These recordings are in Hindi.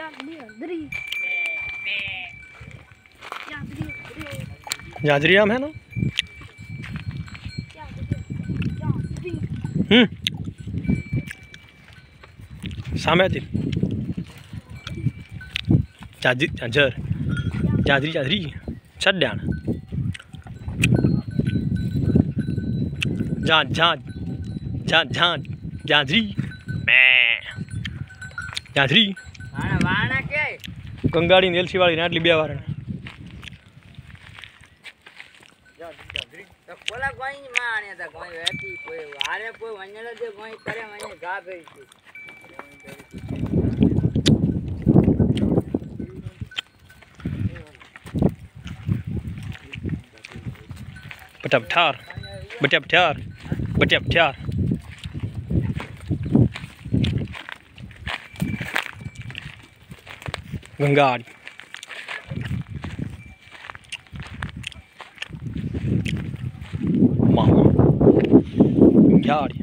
जाजरी आम है ना। सामे झांझर जाजरी जाजरी छड्याण झांझ झांझ झांझ झांझ जाजरी जाजरी गंगाड़ी ने एलसी वाली ने आटली बे वारण कोला कोई माने ता कोई वेती कोई हारे कोई वनेला दे कोई करे वने गा भेई बटप ठार बटप ठार बटप ठार गंगाड़ी मामा गंगाड़ी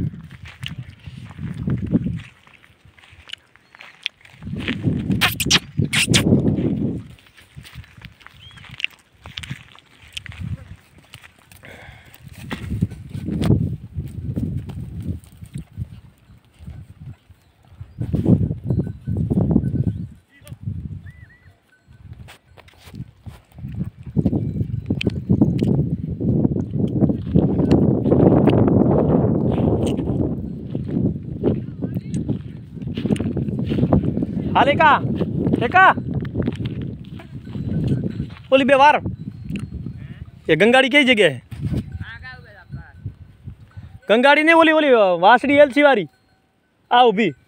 हाले का बोली बेवार ये गंगाड़ी कई जगह है गंगाड़ी नहीं बोली बोली वासड़ी एलसी वारी आओ भी